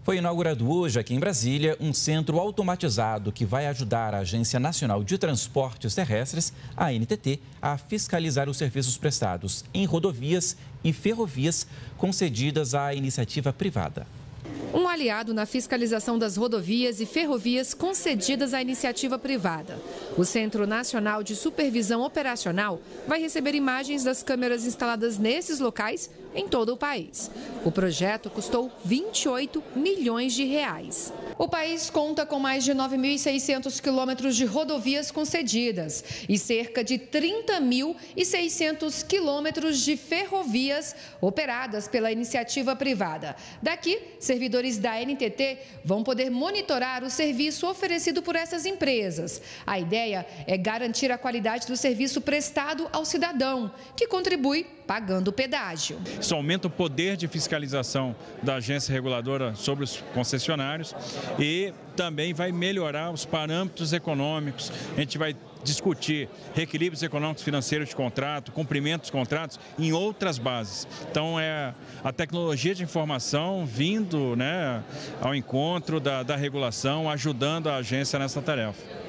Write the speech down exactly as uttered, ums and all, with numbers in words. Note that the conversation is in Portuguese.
Foi inaugurado hoje, aqui em Brasília, um centro automatizado que vai ajudar a Agência Nacional de Transportes Terrestres, a N T T, a fiscalizar os serviços prestados em rodovias e ferrovias concedidas à iniciativa privada. Um aliado na fiscalização das rodovias e ferrovias concedidas à iniciativa privada. O Centro Nacional de Supervisão Operacional vai receber imagens das câmeras instaladas nesses locais em todo o país. O projeto custou vinte e oito milhões de reais. O país conta com mais de nove mil e seiscentos quilômetros de rodovias concedidas e cerca de trinta mil e seiscentos quilômetros de ferrovias operadas pela iniciativa privada. Daqui, servidores da N T T vão poder monitorar o serviço oferecido por essas empresas. A ideia é garantir a qualidade do serviço prestado ao cidadão, que contribui pagando o pedágio. Isso aumenta o poder de fiscalização da agência reguladora sobre os concessionários e também vai melhorar os parâmetros econômicos. A gente vai discutir reequilíbrios econômicos financeiros de contrato, cumprimento dos contratos em outras bases. Então, é a tecnologia de informação vindo, né, ao encontro da, da regulação, ajudando a agência nessa tarefa.